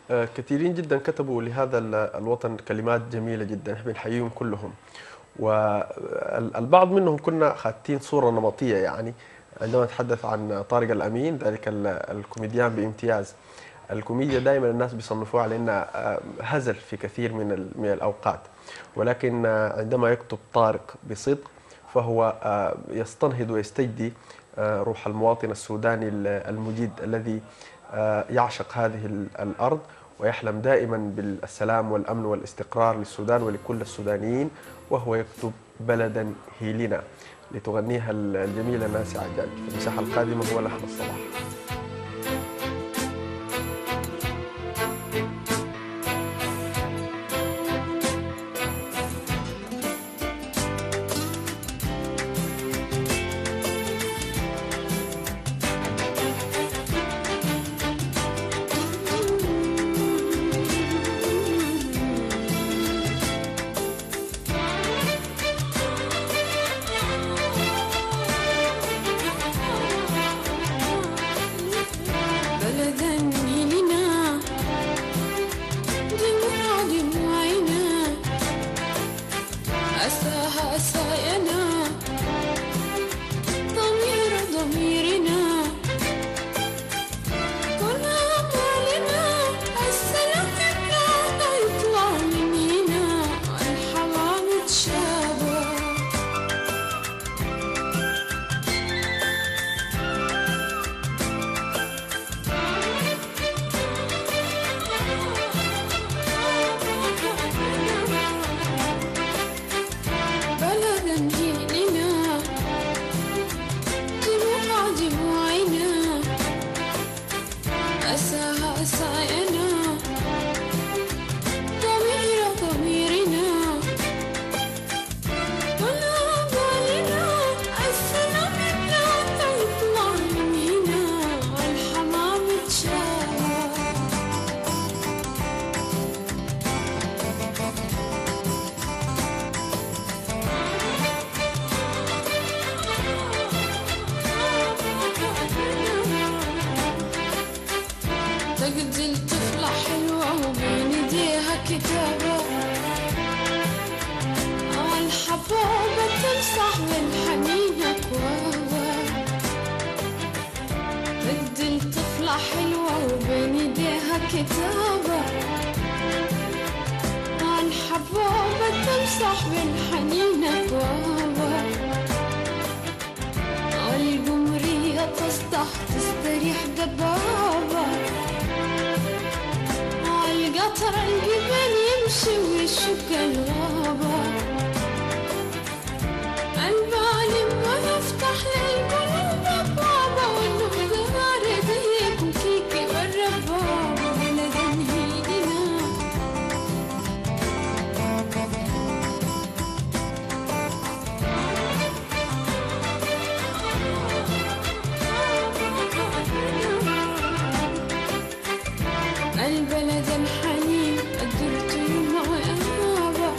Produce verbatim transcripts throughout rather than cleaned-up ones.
آه، كثيرين جدا كتبوا لهذا ال- الوطن كلمات جميلة جدا، نحن بنحييهم كلهم. والبعض منهم كنا خاتين صورة نمطية، يعني عندما نتحدث عن طارق الأمين ذلك ال- الكوميديان بامتياز. الكوميديا دائما الناس بيصنفوها على انها آه، هزل في كثير من ال- من الاوقات، ولكن آه، عندما يكتب طارق بصدق فهو آه، يستنهض ويستجدي آه، روح المواطن السوداني ال- المجيد الذي آه، يعشق هذه ال- الارض، ويحلم دائما بالسلام والامن والاستقرار للسودان ولكل السودانيين، وهو يكتب بلدا هي لنا لتغنيها الجميله ناسي عجاج. في المساحه القادمه هو لحن الصباح. بلدا هلنا دموع دموعنا أساها أساينا ضمير ضميرنا كل أموالنا السلام لا يطلع من هنا الحمام تشابه بلدا هلنا دموع دموعنا أساها أساينا ضمير ضميرنا كل أموالنا السلام لا يطلع من هنا الحمام تشابه تجدي الطفلة حلوة وبين ايديها كتابة الحبوبة تمسح من حنينك وهوى تجدي الطفلة حلوة وبين ايديها كتابة الحبوبة تمسح من حنينك وهوى القمرية تصدح تستريح دبابة القطر الجبل يمشي ويشق الغابة البالي ما يفتح للقلوب أبوابه والنهار ضيق وكيكي والربابة بلدا هيلنا البلد الحنين قدرت يما وأنابة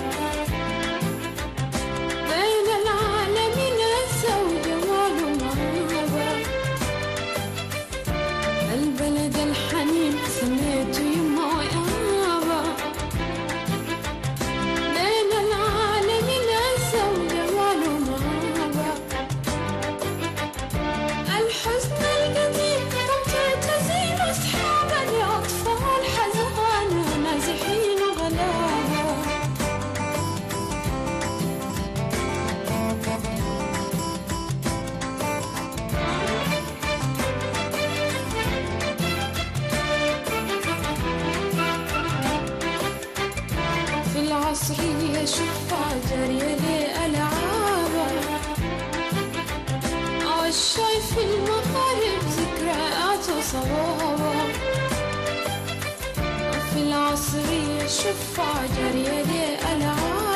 بين العالمين هزة وجمال ومهابة البلد الحنين سميته يما وأنابة بين العالمين هزة وجمال ومهابة الحزن القديم كنت تزين أصحابا لأطفال حزانة نازحين وغلابة في العصرية شفع جارية لألعابة عالشاي في المغارب ذكريات وصوابة في العصرية شفع جارية لألعابة